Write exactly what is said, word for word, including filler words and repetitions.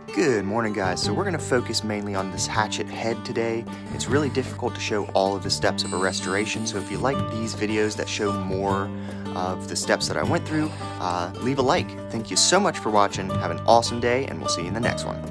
Good morning, guys. So we're going to focus mainly on this hatchet head today. It's really difficult to show all of the steps of a restoration, so if you like these videos that show more of the steps that I went through, uh, leave a like. Thank you so much for watching. Have an awesome day, and we'll see you in the next one.